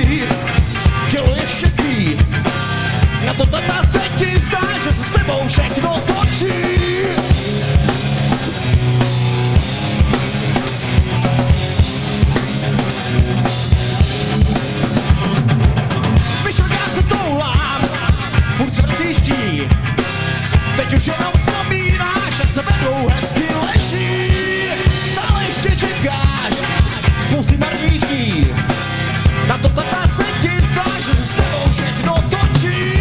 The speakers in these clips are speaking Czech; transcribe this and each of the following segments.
bouzí, tělo ještě spí. Na to tata se ti zdá, že se s tebou všechno točí. Myšlenka se toulám, furt se vracíš tí. Teď už jenom vzpomínáš, jak se vedou hezky leží. Stále ještě čekáš, spousty marných dní. Na to tata se ti zdá, že se s tebou všechno točí.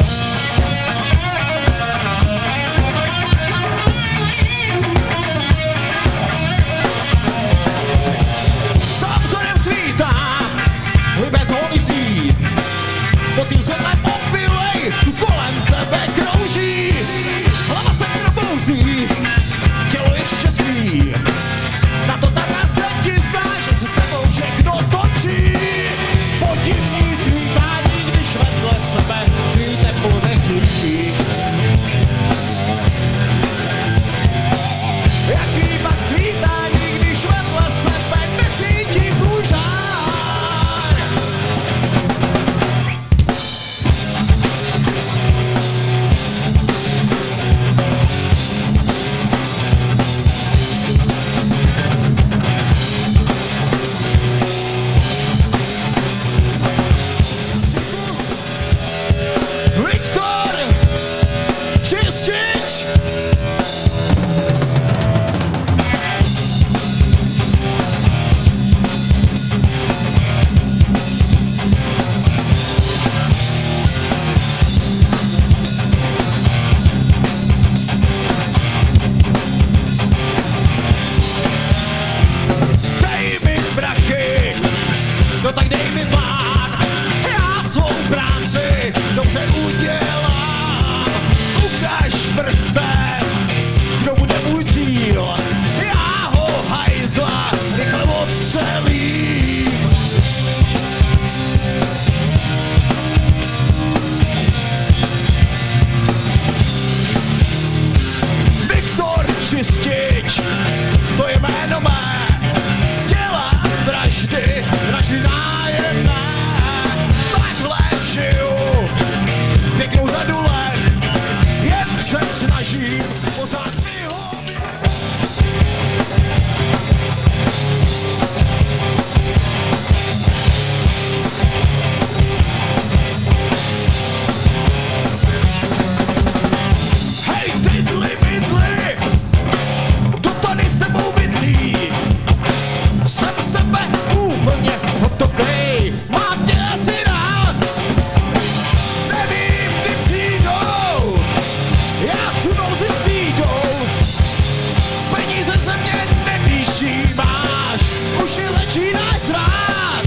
Sám vzorem svítá, libé to visí. Motýl světlem opilej, tu kolem tebe krouží. Hlava se probouzí, tělo ještě spí. Na to tata se ti zdá, že se s tebou všechno točí. Podivný svítání, když vedle sebe svý teplo nechybí. Jaký pak svítání, když vedle sebe necítím tvůj žár. Viktor, čistič! Dej mi prachy, no tak dej mi plán. Já svou práci dobře udělám. Ukaž prstem, kdo bude můj cíl. Já ho hajzla rychle odstřelím. Viktor Čistič, to je jméno mé. Dělám vraždy, vraždy nájemné. Takhle žiju pěknou řadu let, jen se snažím pořád vyhovět. Hej, tydli bydli, kdo tady s tebou bydlí? Jsem z tebe úplně hotovej, mám tě asi rád. Nevím, kdy přijdou, já cunou si s bídou. Peníze se mě nepíší, máš, už mě začínáš zvát.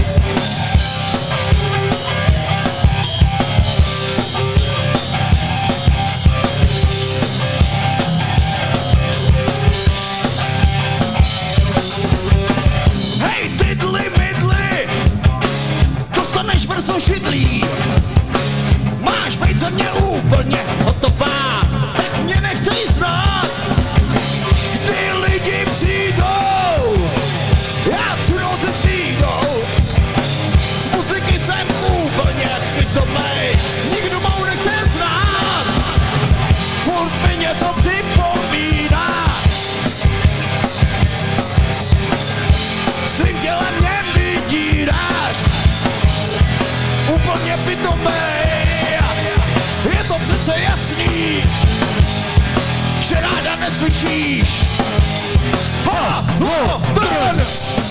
Hej, tydli mydli, dostaneš brzo židlí. Máš bejt ze mě úplně hotová, tak mě nechcej znát. Kdy lidi přijdou, já cunou se s bídou. Z muziky jsem úplně pitomej, nikdo mou nechce znát. Furt mi něco připomíná, svým tělem mě vydíráš. Úplně pitomej, je to přece jasný, že ráda neslyšíš. HALLODRN!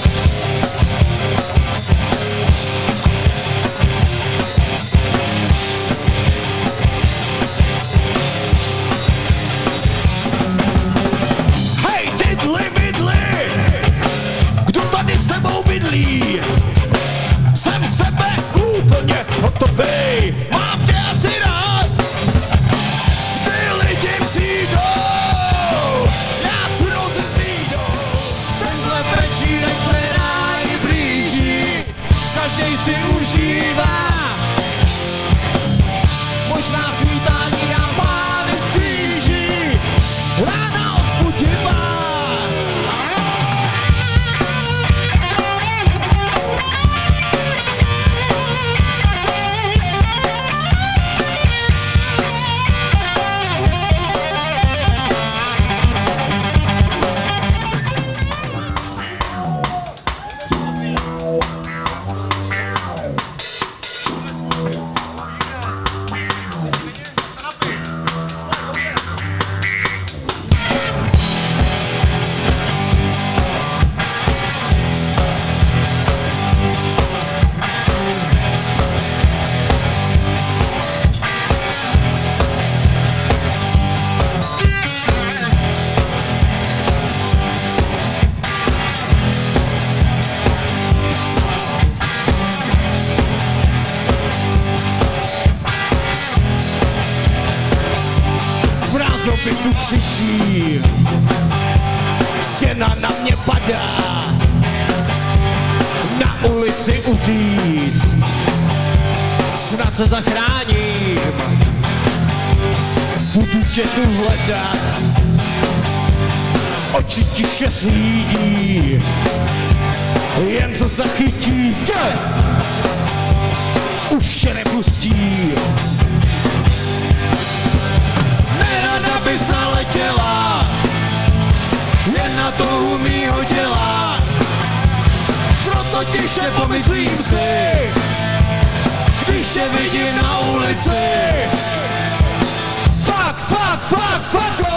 Hej, tydli bydli, kdo tady s tebou bydlí? Jsem z tebe úplně hotovej, mám tě asi rád. Kdy lidi přijdou, já cunou se s bídou. Tenhle večírek bytu křičí, stěna na mě padá, na ulici utíct, snad se zachráním, budu tě tu hledat, oči tiše slídí, jen co zachytí tě, už tě nepustí. Nerada bys naletěla, jen na touhu mýho těla, proto tiše pomyslím si, když tě vidím na ulici. Fuck, fuck, fuck, fuck.